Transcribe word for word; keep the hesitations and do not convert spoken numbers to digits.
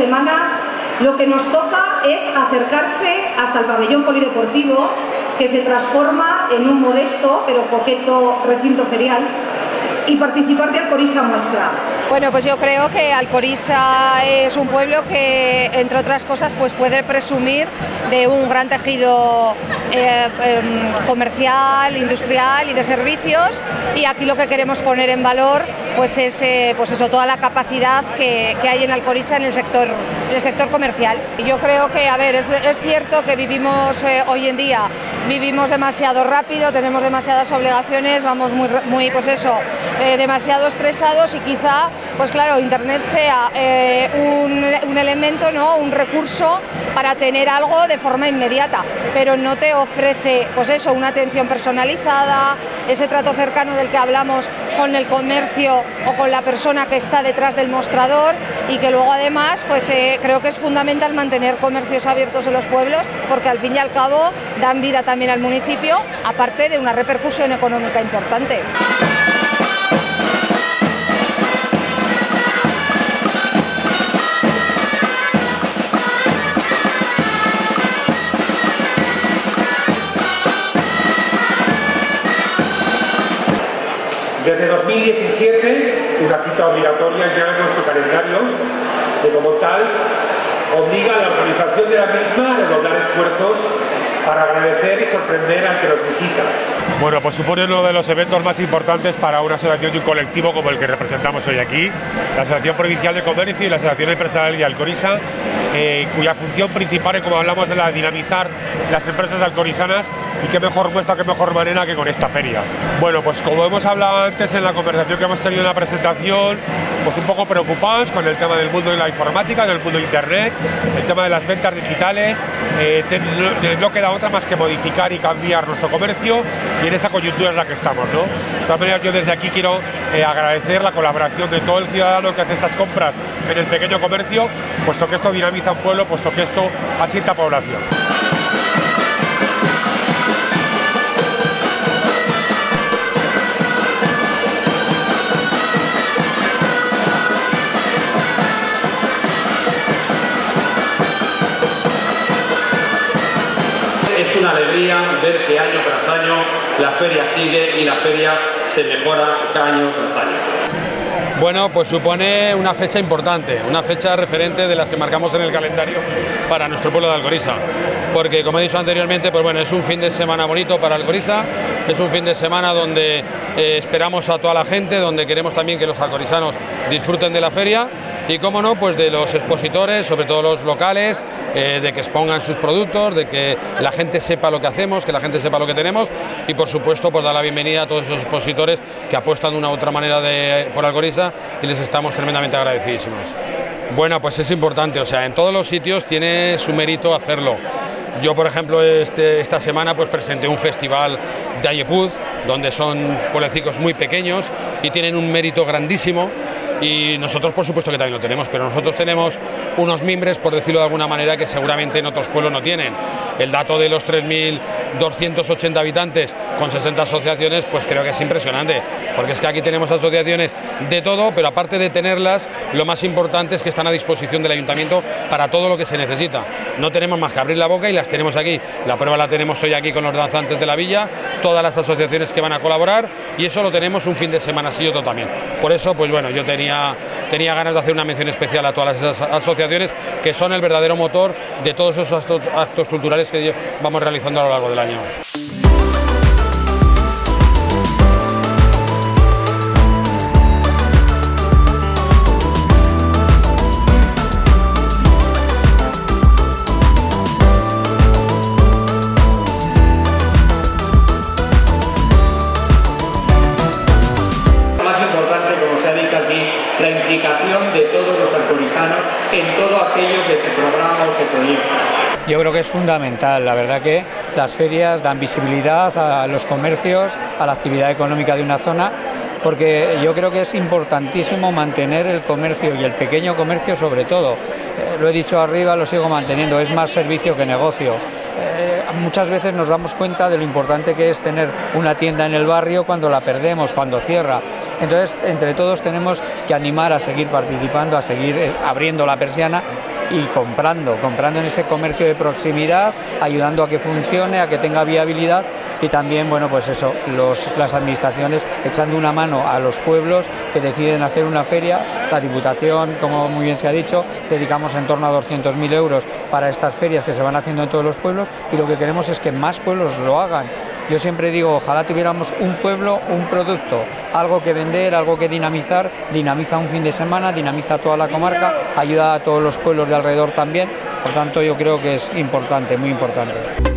semana lo que nos toca es acercarse hasta el pabellón polideportivo, que se transforma en un modesto pero coqueto recinto ferial, y participar de Alcorisa Muestra. Bueno, pues yo creo que Alcorisa es un pueblo que, entre otras cosas, pues puede presumir de un gran tejido eh, eh, comercial, industrial y de servicios, y aquí lo que queremos poner en valor pues es eh, pues eso, toda la capacidad que, que hay en Alcorisa en el sector, en el sector comercial. Yo creo que, a ver, es, es cierto que vivimos eh, hoy en día, vivimos demasiado rápido, tenemos demasiadas obligaciones, vamos muy, muy pues eso, eh, demasiado estresados, y quizá, pues claro, Internet sea eh, un, un elemento, ¿no?, un recurso para tener algo de forma inmediata, pero no te ofrece, pues eso, una atención personalizada, ese trato cercano del que hablamos con el comercio o con la persona que está detrás del mostrador, y que luego además, pues eh, creo que es fundamental mantener comercios abiertos en los pueblos, porque al fin y al cabo dan vida también al municipio, aparte de una repercusión económica importante. Desde dos mil diecisiete, una cita obligatoria ya en nuestro calendario, que como tal obliga a la organización de la misma a redoblar esfuerzos para agradecer y sorprender al que nos visita. Bueno, pues supone uno de los eventos más importantes para una asociación y un colectivo como el que representamos hoy aquí, la Asociación Provincial de Comercio y la Asociación Empresarial de Alcorisa, eh, cuya función principal, como hablamos, es la de dinamizar las empresas alcorisanas, y qué mejor muestra, qué mejor manera que con esta feria. Bueno, pues como hemos hablado antes en la conversación que hemos tenido en la presentación, pues un poco preocupados con el tema del mundo de la informática, del mundo de Internet, el tema de las ventas digitales. Eh, ten, no, no queda otra más que modificar y cambiar nuestro comercio, y en esa coyuntura es la que estamos, ¿no? De todas maneras, yo desde aquí quiero eh, agradecer la colaboración de todo el ciudadano que hace estas compras en el pequeño comercio, puesto que esto dinamiza un pueblo, puesto que esto asienta población. Es una alegría ver que año tras año la feria sigue y la feria se mejora año tras año. Bueno, pues supone una fecha importante, una fecha referente de las que marcamos en el calendario para nuestro pueblo de Alcorisa, porque como he dicho anteriormente, pues bueno, es un fin de semana bonito para Alcorisa, es un fin de semana donde eh, esperamos a toda la gente, donde queremos también que los alcorisanos disfruten de la feria, y cómo no, pues de los expositores, sobre todo los locales, eh, de que expongan sus productos, de que la gente sepa lo que hacemos, que la gente sepa lo que tenemos, y por supuesto pues dar la bienvenida a todos esos expositores que apuestan de una u otra manera de, por Alcorisa, y les estamos tremendamente agradecidísimos. Bueno, pues es importante, o sea, en todos los sitios tiene su mérito hacerlo. Yo, por ejemplo, este, esta semana pues presenté un festival de Ayepuz, donde son pueblecicos muy pequeños y tienen un mérito grandísimo, y nosotros por supuesto que también lo tenemos, pero nosotros tenemos unos mimbres, por decirlo de alguna manera, que seguramente en otros pueblos no tienen. El dato de los tres mil doscientos ochenta habitantes con sesenta asociaciones, pues creo que es impresionante, porque es que aquí tenemos asociaciones de todo, pero aparte de tenerlas, lo más importante es que están a disposición del ayuntamiento para todo lo que se necesita. No tenemos más que abrir la boca y las tenemos aquí. La prueba la tenemos hoy aquí con los danzantes de la villa, todas las asociaciones que van a colaborar, y eso lo tenemos un fin de semana así y otro también. Por eso, pues bueno, yo tenía Tenía ganas de hacer una mención especial a todas esas asociaciones que son el verdadero motor de todos esos actos culturales que vamos realizando a lo largo del año. La implicación de todos los alcorisanos en todo aquello que se programa o se proyecta. Yo creo que es fundamental, la verdad que las ferias dan visibilidad a los comercios, a la actividad económica de una zona, porque yo creo que es importantísimo mantener el comercio y el pequeño comercio sobre todo. Eh, lo he dicho arriba, lo sigo manteniendo, es más servicio que negocio. Eh, muchas veces nos damos cuenta de lo importante que es tener una tienda en el barrio cuando la perdemos, cuando cierra. Entonces, entre todos tenemos que animar a seguir participando, a seguir eh, abriendo la persiana y comprando, comprando en ese comercio de proximidad, ayudando a que funcione, a que tenga viabilidad y también, bueno, pues eso, los, las administraciones echando una mano a los pueblos que deciden hacer una feria. La Diputación, como muy bien se ha dicho, dedicamos en torno a doscientos mil euros para estas ferias que se van haciendo en todos los pueblos y lo que queremos es que más pueblos lo hagan. Yo siempre digo, ojalá tuviéramos un pueblo, un producto, algo que vender, algo que dinamizar, dinamiza un fin de semana, dinamiza toda la comarca, ayuda a todos los pueblos de alrededor también, por tanto yo creo que es importante, muy importante.